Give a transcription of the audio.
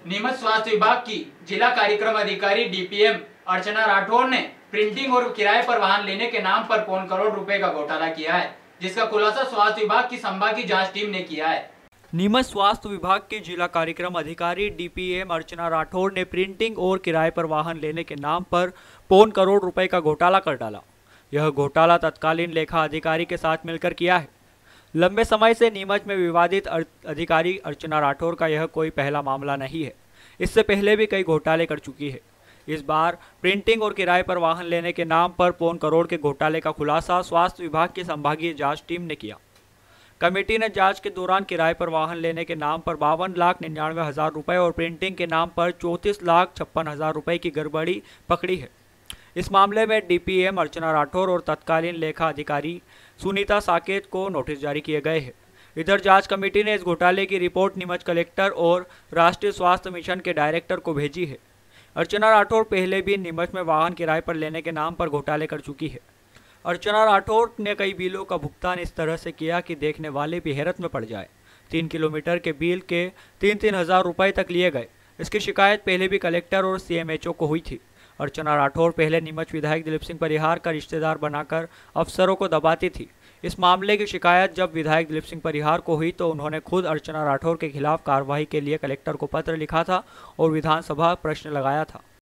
नीमच स्वास्थ्य विभाग की जिला कार्यक्रम अधिकारी डीपीएम अर्चना राठौर ने प्रिंटिंग और किराए पर वाहन लेने के नाम पर 5 करोड़ रुपए का घोटाला किया है, जिसका खुलासा स्वास्थ्य विभाग की संभागीय जांच टीम ने किया है। नीमच स्वास्थ्य विभाग के जिला कार्यक्रम अधिकारी डीपीएम अर्चना राठौर ने प्रिंटिंग और किराए पर वाहन लेने के नाम पर 5 करोड़ रुपए का घोटाला कर डाला। यह घोटाला तत्कालीन लेखा अधिकारी के साथ मिलकर किया है। लंबे समय से नीमच में विवादित अधिकारी अर्चना राठौर का यह कोई पहला मामला नहीं है। इससे पहले भी कई घोटाले कर चुकी है। इस बार प्रिंटिंग और किराए पर वाहन लेने के नाम पर 5 करोड़ के घोटाले का खुलासा स्वास्थ्य विभाग की संभागीय जांच टीम ने किया। कमेटी ने जांच के दौरान किराए पर वाहन लेने के नाम पर 52,99,000 रुपये और प्रिंटिंग के नाम पर 34,56,000 रुपये की गड़बड़ी पकड़ी है। इस मामले में डीपीएम अर्चना राठौर और तत्कालीन लेखा अधिकारी सुनीता साकेत को नोटिस जारी किए गए हैं। इधर जांच कमेटी ने इस घोटाले की रिपोर्ट नीमच कलेक्टर और राष्ट्रीय स्वास्थ्य मिशन के डायरेक्टर को भेजी है। अर्चना राठौर पहले भी नीमच में वाहन किराए पर लेने के नाम पर घोटाले कर चुकी है। अर्चना राठौर ने कई बिलों का भुगतान इस तरह से किया कि देखने वाले भी हैरत में पड़ जाए। 3 किलोमीटर के बिल के 3-3 हज़ार रुपये तक लिए गए। इसकी शिकायत पहले भी कलेक्टर और सीएमएचओ को हुई थी। अर्चना राठौर पहले नीमच विधायक दिलीप सिंह परिहार का रिश्तेदार बनाकर अफसरों को दबाती थी। इस मामले की शिकायत जब विधायक दिलीप सिंह परिहार को हुई तो उन्होंने खुद अर्चना राठौर के खिलाफ कार्रवाई के लिए कलेक्टर को पत्र लिखा था और विधानसभा प्रश्न लगाया था।